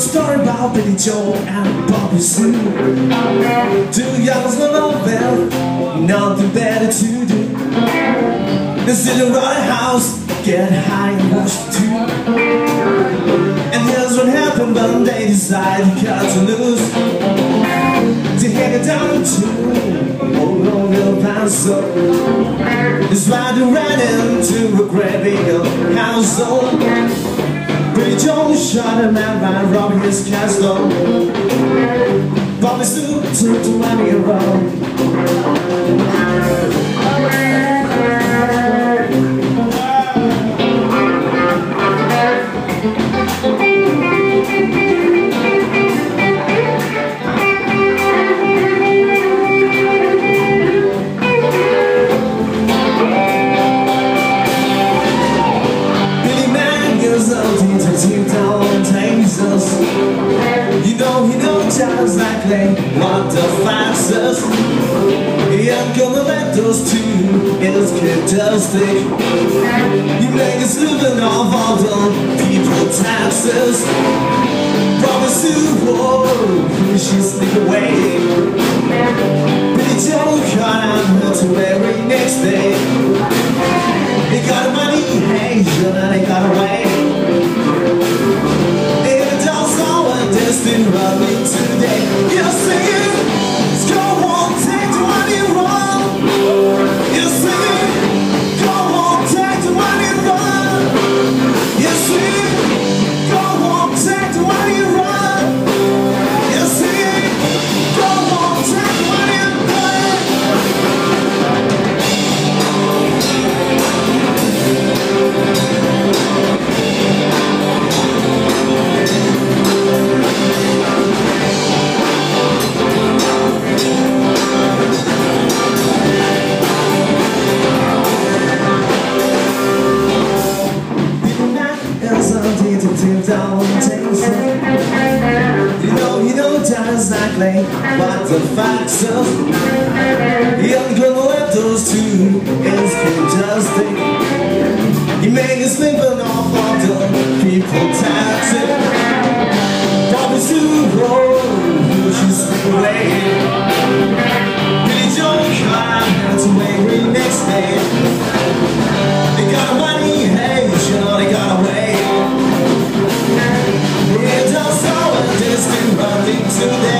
story about Billy Joe and Bobby Sue. Two young lovers, nothing better to do. They sit around the house, get high and watch TV. And here's what happened when they decide to cut to loose. They hang it down to old Bill Panso. That's why they ran into a great big household. Billy Joe shot a man by robbing his castle. Bobby Sue took the money around. Just exactly what the facts is. He ain't gonna let those two is fantastic. You make us living off all the people taxes. Promise to whoa, she slip away. Billy Joe caught on her to every next day. He got money, hey, and he got away. Destined running today. You're singing, go on, take the money run. You're singing, go on, take the money run. You're singing, go on, take the money run. You're singing, go on, take the money run. You know just exactly what the facts are. You're gonna let those two is fantastic. You make us living off of the people taxes. Bobby Sue, who she's away. Billy Joe caught her to every next day. They got money, hey, sure they got away. It does all a distant running today.